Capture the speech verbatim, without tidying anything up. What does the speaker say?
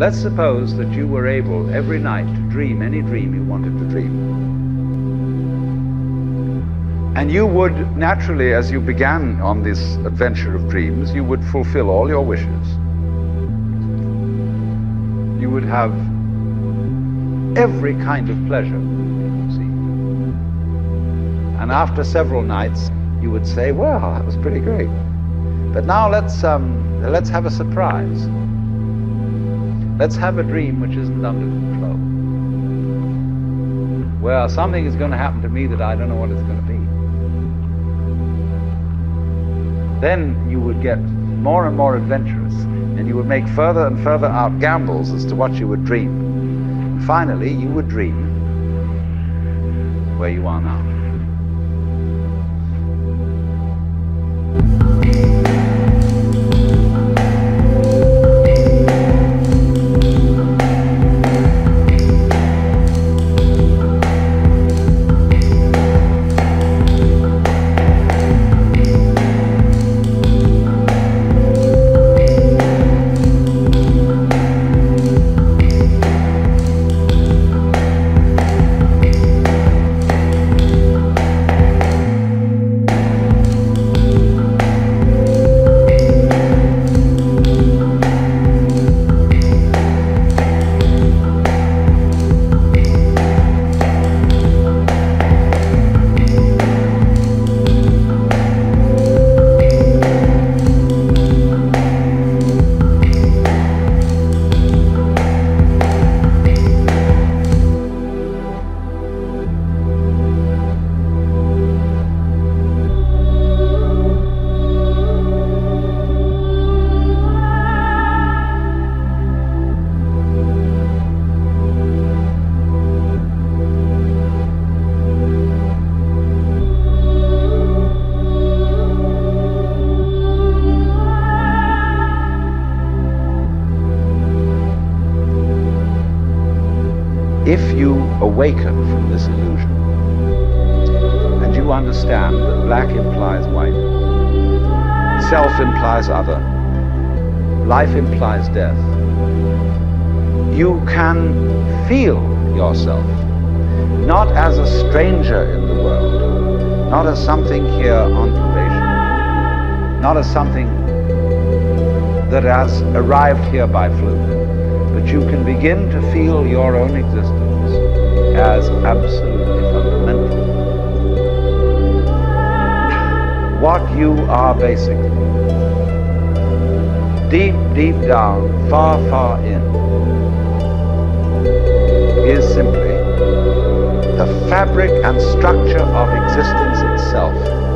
Let's suppose that you were able every night to dream any dream you wanted to dream. And you would naturally, as you began on this adventure of dreams, you would fulfill all your wishes. You would have every kind of pleasure, you see. And after several nights, you would say, well, that was pretty great. But now let's, um, let's have a surprise. Let's have a dream which isn't under control. Well, something is going to happen to me that I don't know what it's going to be. Then you would get more and more adventurous, and you would make further and further out gambles as to what you would dream. And finally, you would dream where you are now. If you awaken from this illusion, and you understand that black implies white, self implies other, life implies death, you can feel yourself not as a stranger in the world, not as something here on probation, not as something that has arrived here by fluke, but you can begin to feel your own existence as absolutely fundamental. What you are basically, deep, deep down, far, far in, is simply the fabric and structure of existence itself.